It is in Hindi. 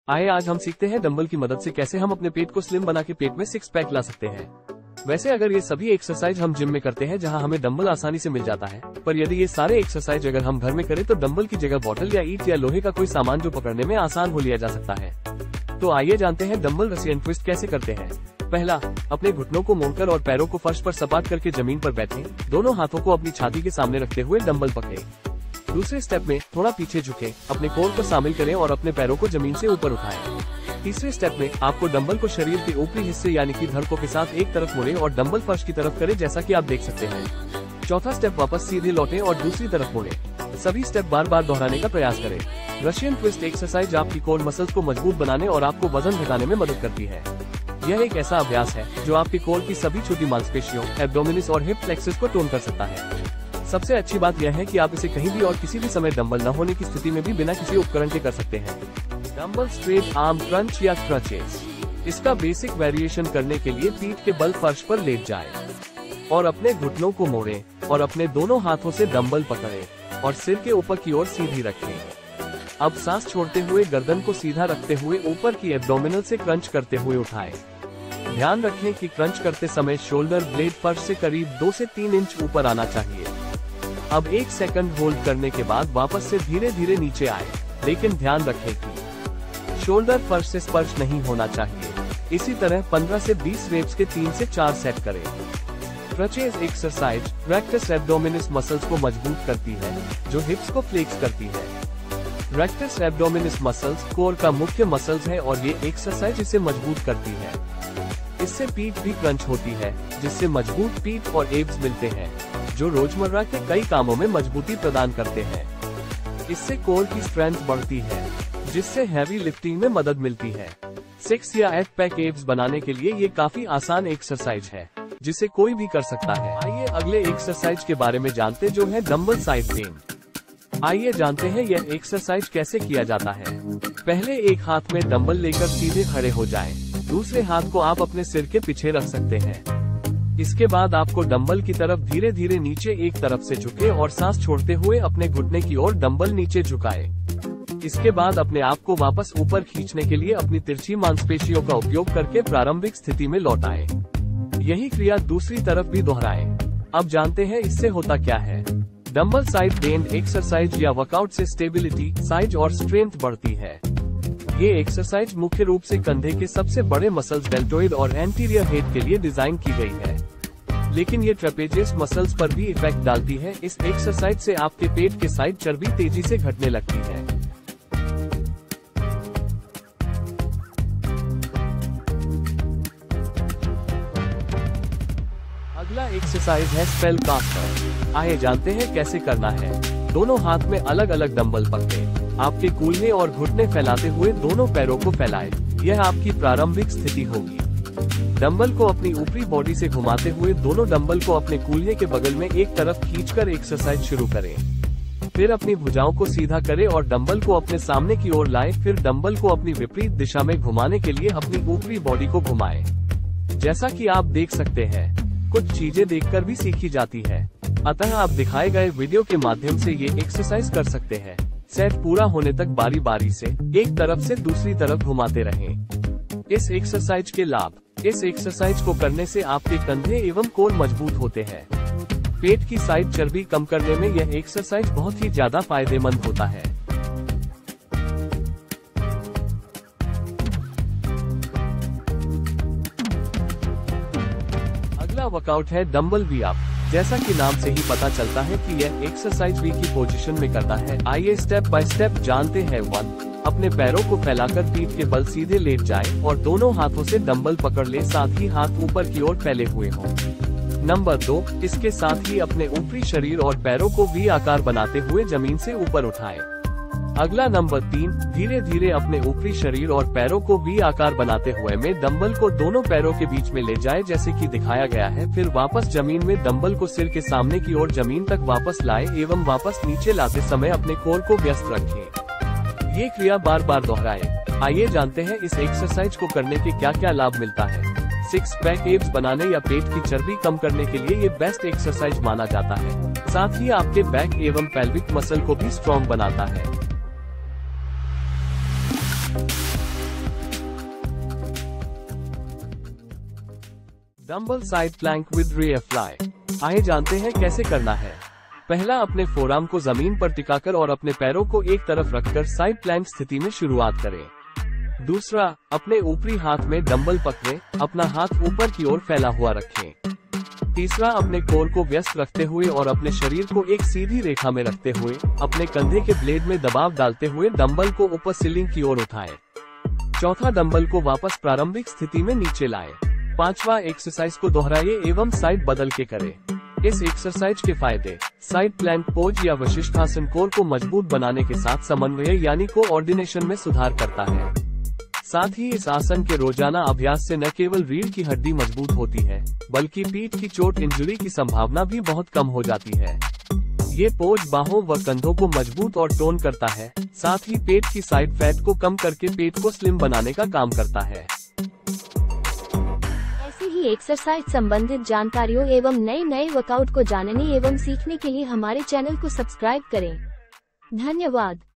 आइए आज हम सीखते हैं डंबल की मदद से कैसे हम अपने पेट को स्लिम बना के पेट में सिक्स पैक ला सकते हैं। वैसे अगर ये सभी एक्सरसाइज हम जिम में करते हैं जहां हमें डंबल आसानी से मिल जाता है, पर यदि ये सारे एक्सरसाइज अगर हम घर में करें तो डंबल की जगह बॉटल या ईंट या लोहे का कोई सामान जो पकड़ने में आसान हो लिया जा सकता है। तो आइए जानते हैं डंबल रसियन ट्विस्ट कैसे करते हैं। पहला, अपने घुटनों को मोड़कर और पैरों को फर्श पर सपाट करके जमीन पर बैठें। दोनों हाथों को अपनी छाती के सामने रखते हुए डंबल पकड़ें। दूसरे स्टेप में थोड़ा पीछे झुकें, अपने कोर को शामिल करें और अपने पैरों को जमीन से ऊपर उठाएं। तीसरे स्टेप में आपको डंबल को शरीर के ऊपरी हिस्से यानी कि धड़कों के साथ एक तरफ मोड़ें और डंबल फर्श की तरफ करें जैसा कि आप देख सकते हैं। चौथा स्टेप, वापस सीधे लौटें और दूसरी तरफ मोड़ें। सभी स्टेप बार बार दोहराने का प्रयास करें। रशियन ट्विस्ट एक्सरसाइज आपकी कोर मसल्स को मजबूत बनाने और आपको वजन घटाने में मदद करती है। यह एक ऐसा अभ्यास है जो आपकी कोर की सभी छोटी मांसपेशियों, एब्डोमिनिस और हिप फ्लेक्सस को टोन कर सकता है। सबसे अच्छी बात यह है कि आप इसे कहीं भी और किसी भी समय डंबल न होने की स्थिति में भी बिना किसी उपकरण के कर सकते हैं। डंबल स्ट्रेट आर्म क्रंच या क्रंचेस। इसका बेसिक वेरिएशन करने के लिए पीठ के बल फर्श पर लेट जाएं और अपने घुटनों को मोड़ें और अपने दोनों हाथों से डंबल पकड़ें और सिर के ऊपर की ओर सीधी रखें। अब सांस छोड़ते हुए गर्दन को सीधा रखते हुए ऊपर की एब्डोमिनल से क्रंच करते हुए उठाएं। ध्यान रखें कि क्रंच करते समय शोल्डर ब्लेड फर्श से करीब 2 से 3 इंच ऊपर आना चाहिए। अब 1 सेकंड होल्ड करने के बाद वापस से धीरे धीरे नीचे आए, लेकिन ध्यान रखें कि शोल्डर फर्श से स्पर्श नहीं होना चाहिए। इसी तरह 15 से 20 रेप्स के 3 से 4 सेट करें। Crunches exercise rectus abdominis muscles को मजबूत करती है, जो हिप्स को फ्लेक्स करती है। रेक्टस एब्डोमिनिस मसल्स कोर का मुख्य मसल्स है और ये एक्सरसाइज इसे मजबूत करती है। इससे पीठ भी क्रंच होती है, जिससे मजबूत पीठ और एब्स मिलते हैं, जो रोजमर्रा के कई कामों में मजबूती प्रदान करते हैं। इससे कोर की स्ट्रेंथ बढ़ती है, जिससे हैवी लिफ्टिंग में मदद मिलती है। 6 या 8 पैक एब्स बनाने के लिए ये काफी आसान एक्सरसाइज है, जिसे कोई भी कर सकता है। आइए अगले एक्सरसाइज के बारे में जानते जो है डंबल साइड बेंड। आइए जानते हैं यह एक्सरसाइज कैसे किया जाता है। पहले एक हाथ में डंबल लेकर सीधे खड़े हो जाएं। दूसरे हाथ को आप अपने सिर के पीछे रख सकते हैं। इसके बाद आपको डंबल की तरफ धीरे धीरे नीचे एक तरफ से झुके और सांस छोड़ते हुए अपने घुटने की ओर डंबल नीचे झुकाएं। इसके बाद अपने आप को वापस ऊपर खींचने के लिए अपनी तिरछी मांसपेशियों का उपयोग करके प्रारंभिक स्थिति में लौटाएं। यही क्रिया दूसरी तरफ भी दोहराएं। अब जानते हैं इससे होता क्या है। डंबल साइड बेंड एक्सरसाइज या वर्कआउट से स्टेबिलिटी, साइज और स्ट्रेंथ बढ़ती है। ये एक्सरसाइज मुख्य रूप से कंधे के सबसे बड़े मसल्स डेल्टोइड और एंटीरियर हेड के लिए डिजाइन की गई है, लेकिन ये ट्रेपेजियस मसल्स पर भी इफेक्ट डालती है। इस एक्सरसाइज से आपके पेट के साइड चर्बी तेजी से घटने लगती है। अगला एक्सरसाइज है स्पेल कास्टर। आइए जानते हैं कैसे करना है। दोनों हाथ में अलग अलग डंबल पकड़ें। आपके कूल्हे और घुटने फैलाते हुए दोनों पैरों को फैलाएं। यह आपकी प्रारंभिक स्थिति होगी। डंबल को अपनी ऊपरी बॉडी से घुमाते हुए दोनों डंबल को अपने कूल्हे के बगल में एक तरफ खींचकर एक्सरसाइज शुरू करें। फिर अपनी भुजाओं को सीधा करें और डंबल को अपने सामने की ओर लाएं। फिर डंबल को अपनी विपरीत दिशा में घुमाने के लिए अपनी ऊपरी बॉडी को घुमाएं। जैसा कि आप देख सकते हैं, कुछ चीजें देखकर भी सीखी जाती है, अतः आप दिखाए गए वीडियो के माध्यम से ये एक्सरसाइज कर सकते हैं। सेट पूरा होने तक बारी बारी से एक तरफ से दूसरी तरफ घुमाते रहें। इस एक्सरसाइज के लाभ। इस एक्सरसाइज को करने से आपके कंधे एवं कोर मजबूत होते हैं। पेट की साइड चर्बी कम करने में यह एक्सरसाइज बहुत ही ज्यादा फायदेमंद होता है। अगला वर्कआउट है डंबल वी अप। जैसा कि नाम से ही पता चलता है कि यह एक्सरसाइज वी की पोजीशन में करता है। आइए स्टेप बाय स्टेप जानते हैं। 1, अपने पैरों को फैलाकर पीठ के बल सीधे लेट जाएं और दोनों हाथों से डंबल पकड़ लें, साथ ही हाथ ऊपर की ओर फैले हुए हों। नंबर 2, इसके साथ ही अपने ऊपरी शरीर और पैरों को वी आकार बनाते हुए जमीन से ऊपर उठाएं। अगला नंबर 3, धीरे धीरे अपने ऊपरी शरीर और पैरों को वी आकार बनाते हुए में डंबल को दोनों पैरों के बीच में ले जाएं जैसे कि दिखाया गया है। फिर वापस जमीन में डंबल को सिर के सामने की ओर जमीन तक वापस लाएं एवं वापस नीचे लाते समय अपने कोर को व्यस्त रखें। ये क्रिया बार बार दोहराएं। आइए जानते हैं इस एक्सरसाइज को करने के क्या क्या लाभ मिलता है। 6 पैक एब्स बनाने या पेट की चर्बी कम करने के लिए ये बेस्ट एक्सरसाइज माना जाता है। साथ ही आपके बैक एवं पेल्विक मसल को भी स्ट्रॉन्ग बनाता है। Dumbbell side plank with rear fly. आइए जानते हैं कैसे करना है। पहला, अपने फोरआर्म को जमीन पर टिकाकर और अपने पैरों को एक तरफ रखकर साइड प्लैंक स्थिति में शुरुआत करें। दूसरा, अपने ऊपरी हाथ में डंबल पकड़े, अपना हाथ ऊपर की ओर फैला हुआ रखें। तीसरा, अपने कोर को व्यस्त रखते हुए और अपने शरीर को एक सीधी रेखा में रखते हुए अपने कंधे के ब्लेड में दबाव डालते हुए डंबल को ऊपर सीलिंग की ओर उठाएं। चौथा, डंबल को वापस प्रारंभिक स्थिति में नीचे लाएं। पांचवा, एक्सरसाइज को दोहराइए एवं साइड बदल के करें। इस एक्सरसाइज के फायदे: साइड प्लैंक पोज या वशिष्ठासन कोर को मजबूत बनाने के साथ समन्वय यानी कोऑर्डिनेशन में सुधार करता है। साथ ही इस आसन के रोजाना अभ्यास से न केवल रीढ़ की हड्डी मजबूत होती है, बल्कि पीठ की चोट इंजरी की संभावना भी बहुत कम हो जाती है। ये पोज बाहों व कंधों को मजबूत और टोन करता है, साथ ही पेट की साइड फैट को कम करके पेट को स्लिम बनाने का काम करता है। ऐसे ही एक्सरसाइज संबंधित जानकारियों एवं नए वर्कआउट को जानने एवं सीखने के लिए हमारे चैनल को सब्सक्राइब करें। धन्यवाद।